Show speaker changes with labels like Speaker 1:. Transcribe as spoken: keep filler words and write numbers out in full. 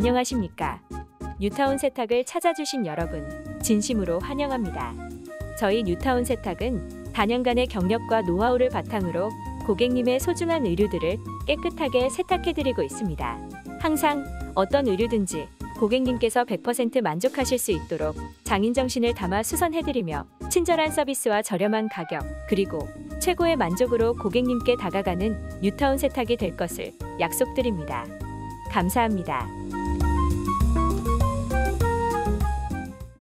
Speaker 1: 안녕하십니까? 뉴타운 세탁을 찾아주신 여러분, 진심으로 환영합니다. 저희 뉴타운 세탁은 다년간의 경력과 노하우를 바탕으로 고객님의 소중한 의류들을 깨끗하게 세탁해드리고 있습니다. 항상 어떤 의류든지 고객님께서 백 퍼센트 만족하실 수 있도록 장인정신을 담아 수선해드리며 친절한 서비스와 저렴한 가격, 그리고 최고의 만족으로 고객님께 다가가는 뉴타운 세탁이 될 것을 약속드립니다. 감사합니다.